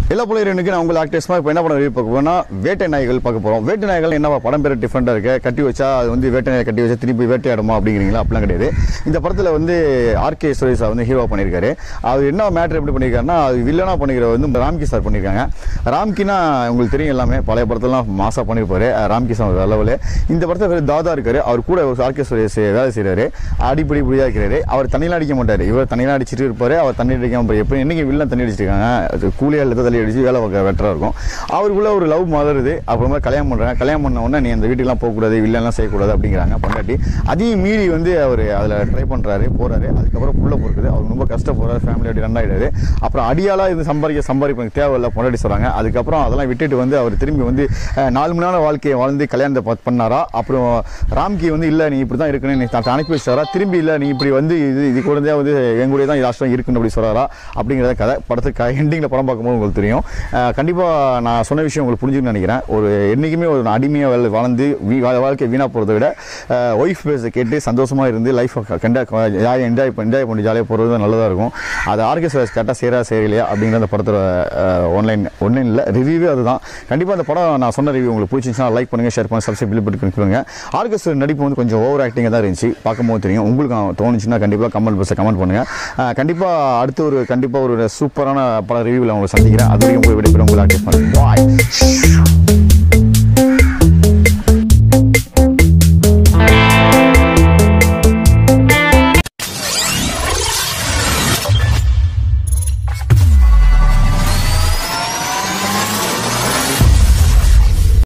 எல்லா பிள்ளைகளுக்கு நான் உங்கள் ஆக்டர்ஸ்மா இப்போ என்ன பண்ண பார்க்க போனா வேட்டை நாய்கள் பார்க்க போகிறோம். வேட்டை நாய்கள் என்ன படம் பேர் டிஃப்ரெண்டாக இருக்கு. கட்டி வச்சா அது வந்து வேட்டை நாயை கட்டி வச்சா திருப்பி வேட்டையாடுமா அப்படிங்கிறீங்களா? அப்படிலாம் கிடையாது. இந்த படத்தில் வந்து ஆர்கே சுரேஷா வந்து ஹீரோ பண்ணியிருக்காரு. அவர் என்ன மேட்ரு எப்படி பண்ணியிருக்காருன்னா, அது வில்லனா பண்ணிக்கிற வந்து ராம்கி சார் பண்ணியிருக்காங்க. ராம்கினா உங்களுக்கு தெரியும், எல்லாமே பழைய படத்தெல்லாம் மாசா பண்ணியிருப்பாரு ராம்கி சார் அளவில். இந்த படத்தில் தாதா இருக்காரு. அவர் கூட ஆர்கே சுரேஷ் வேலை செய்கிறாரு. அடிப்படி புரியா இருக்கிறாரு. அவர் தண்ணியெலாம் அடிக்க மாட்டார். இவர் தண்ணியெலாம் அடிச்சுட்டு இருப்பாரு. அவர் தண்ணி அடிக்காமல் எப்படி என்னைக்கு வில்லன் தண்ணி அடிச்சிருக்காங்க, கூலியால் தள்ளி அடிச்சு வேலை வெட்டராக இருக்கும். அவருக்குள்ள ஒரு லவ் மலருது. அப்புறமா கல்யாணம் பண்ணுறாங்க. கல்யாணம் பண்ண உடனே நீ அந்த வீட்டுக்கெல்லாம் போகக்கூடாது, வில்லெல்லாம் செய்யக்கூடாது அப்படிங்கிறாங்க பொண்டாட்டி. அதையும் மீறி வந்து அவர் அதில் ட்ரை பண்ணுறாரு, போகிறாரு. அதுக்கப்புறம் புள்ள பொறுக்குது. அவர் ரொம்ப கஷ்டப்படுறாரு. ஃபேமிலி அப்படி ரன் ஆகிடாரு. அப்புறம் அடியாலாக இது சம்பாதிக்க தேவையில்லை பொண்டாட்டி சொல்கிறாங்க. அதுக்கப்புறம் அதெல்லாம் விட்டுட்டு வந்து அவர் திரும்பி வந்து 4 மணி நேரம் வாழ்க்கையை வாழ்ந்து கல்யாணத்தை பண்ணாரா. அப்புறம் ராம்கி வந்து இல்லை நீ இப்படி தான் இருக்குன்னு நீ அனுப்பி வச்சாரா. திரும்பி இல்லை நீ இப்படி வந்து இது கூட வந்து எங்களுடைய தான் லாஸ்ட்டாக இருக்குன்னு அப்படி சொல்கிறாரா அப்படிங்கிறத கதை. படத்துக்கு எண்டிங்கில் படம் பார்க்கும்போது உங்களுக்கு தெரியும். கண்டிப்பாக நான் சொன்ன விஷயம் உங்களுக்கு புரிஞ்சுன்னு நினைக்கிறேன். ஒரு என்றைக்குமே ஒரு அடிமையாக வாழ்ந்து வாழ்க்கை வீணாக போகிறத விட ஒய்ஃப் பேஸை கேட்டு சந்தோஷமாக இருந்து லைஃப் என்ஜாய் பண்ணி ஜாலியாக போகிறது நல்லதாக இருக்கும். அது ஆர்கே சுரேஷ் கேட்டால் செய்யலையா அப்படிங்கிற அந்த படத்தோட ஒன்லைனில் ரிவ்யூவே அதுதான். கண்டிப்பாக அந்த படம் நான் சொன்ன ரிவ்யூ உங்களுக்கு பிடிச்சிருந்துச்சுன்னா லைக் பண்ணுங்கள், ஷேர் பண்ணுங்கள், சப்ஸ்கிரைப் பண்ணுங்க. ஆர்கே சுரேஷ் நடிப்பு வந்து கொஞ்சம் ஓவர் ஆக்டிங்காக தான் இருந்துச்சு. பார்க்கும்போது தெரியும். உங்களுக்கு தோணுச்சுன்னா கண்டிப்பாக கமெண்ட் பண்ணுங்கள். கண்டிப்பாக அடுத்து ஒரு சூப்பரான பட ரிவ்யூவில் உங்களை சந்திக்கிறேன். அது வரைக்கும் உங்களை விடைபெறும் உங்கள் ஆர்கே. பாய்.